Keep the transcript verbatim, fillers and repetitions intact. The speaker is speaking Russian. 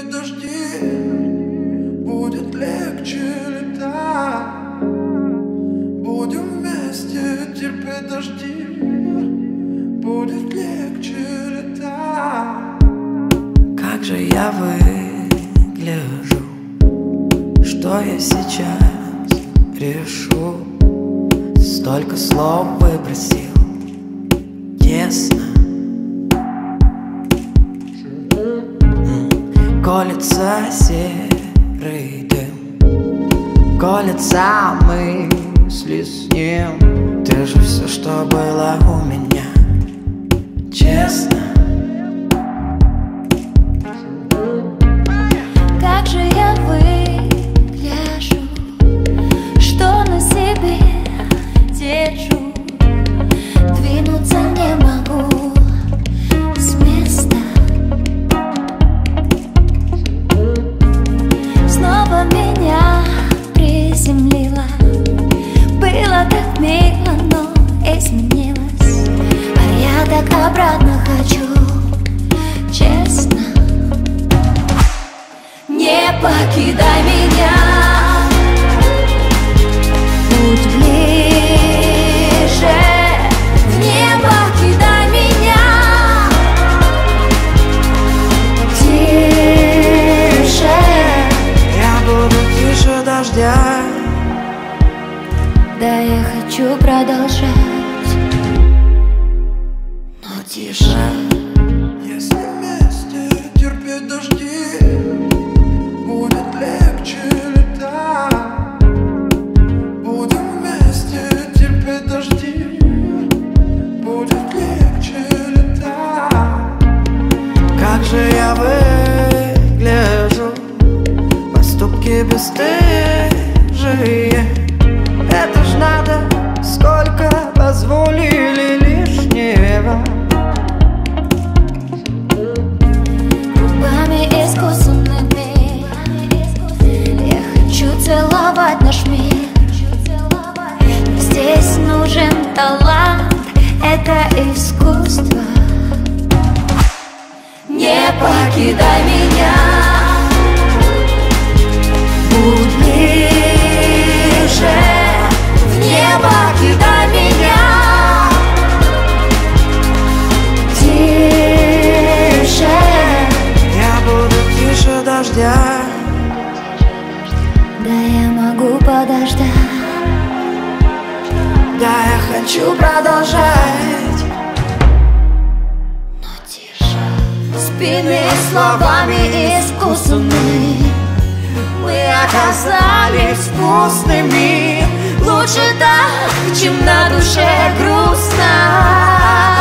терпеть дожди, будет легче летать. Будем вместе терпеть дожди, будет легче летать. Как же я выгляжу, что я сейчас решу? Столько слов выбросил, тесно. Колется серый дым, колется мысли с ним. Ты же все, что было у меня, честно. Как же я выгляжу, что на себе держу, двинуться не могу с места. Снова меня приземлила, было так мило, но изменилось. А я так обратно хочу, честно. Не покидай меня, будь ближе. Не покидай меня, тише. Я буду тише дождя. Да, я хочу продолжать, но тише. Если вместе терпеть дожди, будет легче летать. Будем вместе терпеть дожди, будет легче летать. Как же я выгляжу, поступки бесстыжие. Это ж надо, сколько позволили лишнего. Губами искусственными я хочу целовать наш мир. Но здесь нужен талант, это искусство. Не покидай меня, будь ближе. Не покидай меня, тише. Я буду тише дождя. Да, я могу подождать, Да, я хочу продолжать, но тише. Спины словами искусственными мы оказались вкусными. Лучше так, чем на душе грустно.